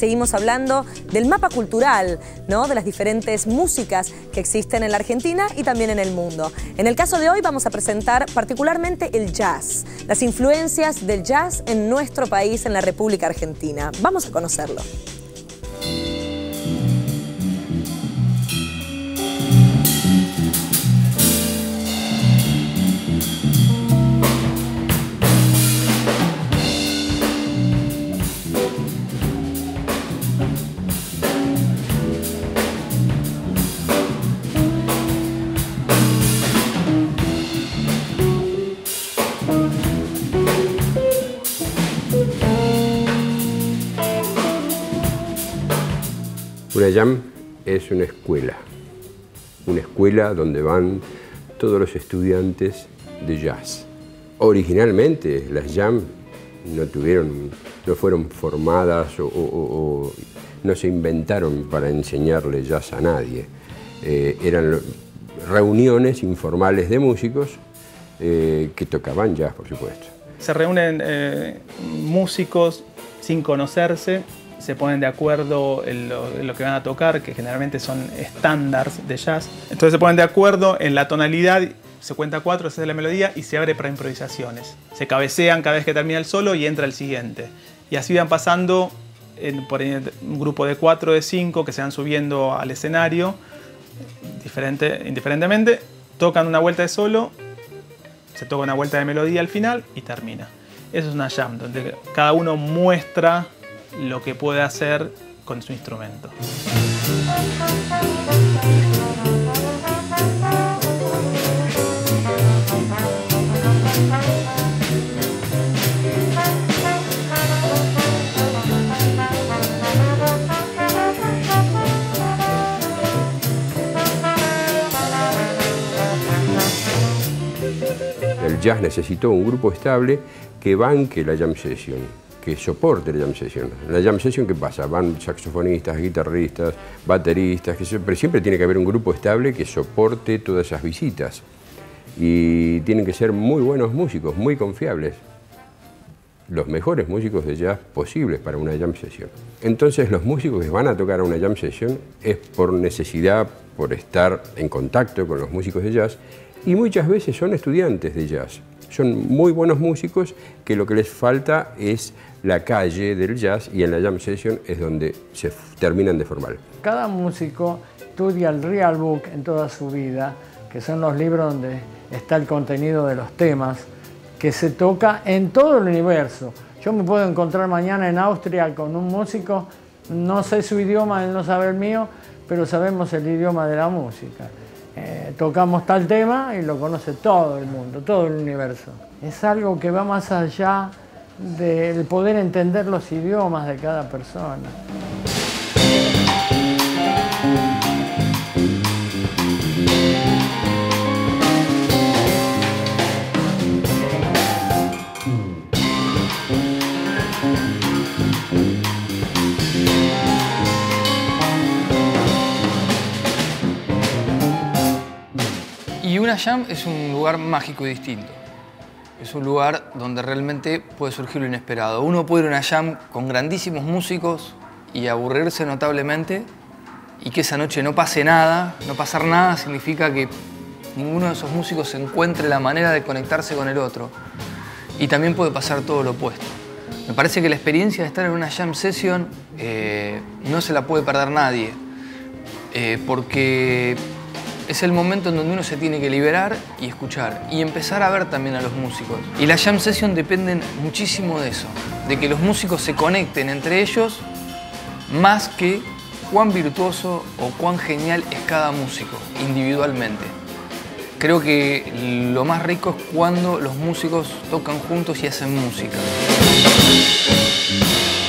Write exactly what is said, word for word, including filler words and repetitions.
seguimos hablando del mapa cultural, ¿no? De las diferentes músicas que existen en la Argentina y también en el mundo. En el caso de hoy vamos a presentar particularmente el jazz, las influencias del jazz en nuestro país, en la República Argentina. Vamos a conocerlo. Una jam es una escuela, una escuela donde van todos los estudiantes de jazz. Originalmente las jam no tuvieron, no fueron formadas o, o, o no se inventaron para enseñarle jazz a nadie. Eh, eran reuniones informales de músicos eh, que tocaban jazz, por supuesto. Se reúnen eh, músicos sin conocerse, se ponen de acuerdo en lo, en lo que van a tocar, que generalmente son estándares de jazz. Entonces se ponen de acuerdo en la tonalidad, se cuenta cuatro, esa es la melodía y se abre para improvisaciones. Se cabecean cada vez que termina el solo y entra el siguiente. Y así van pasando en, por un grupo de cuatro, de cinco que se van subiendo al escenario, diferente, indiferentemente, tocan una vuelta de solo, se toca una vuelta de melodía al final y termina. Eso es una jam, donde cada uno muestra lo que puede hacer con su instrumento. El jazz necesitó un grupo estable que banque la jam session, que soporte la jam session. En la jam session, ¿qué pasa? Van saxofonistas, guitarristas, bateristas, que se, pero siempre tiene que haber un grupo estable que soporte todas esas visitas. Y tienen que ser muy buenos músicos, muy confiables. Los mejores músicos de jazz posibles para una jam session. Entonces los músicos que van a tocar a una jam session es por necesidad, por estar en contacto con los músicos de jazz, y muchas veces son estudiantes de jazz. Son muy buenos músicos que lo que les falta es la calle del jazz, y en la jam session es donde se terminan de formar. Cada músico estudia el real book en toda su vida, que son los libros donde está el contenido de los temas, que se toca en todo el universo. Yo me puedo encontrar mañana en Austria con un músico, no sé su idioma, él no sabe el mío, pero sabemos el idioma de la música. Eh, tocamos tal tema y lo conoce todo el mundo, todo el universo. Es algo que va más allá del poder entender los idiomas de cada persona. Y una jam es un lugar mágico y distinto. Es un lugar donde realmente puede surgir lo inesperado. Uno puede ir a una jam con grandísimos músicos y aburrirse notablemente, y que esa noche no pase nada. No pasar nada significa que ninguno de esos músicos encuentre la manera de conectarse con el otro. Y también puede pasar todo lo opuesto. Me parece que la experiencia de estar en una jam session eh, no se la puede perder nadie, eh, porque es el momento en donde uno se tiene que liberar y escuchar y empezar a ver también a los músicos. Y la jam session dependen muchísimo de eso, de que los músicos se conecten entre ellos, más que cuán virtuoso o cuán genial es cada músico individualmente. Creo que lo más rico es cuando los músicos tocan juntos y hacen música.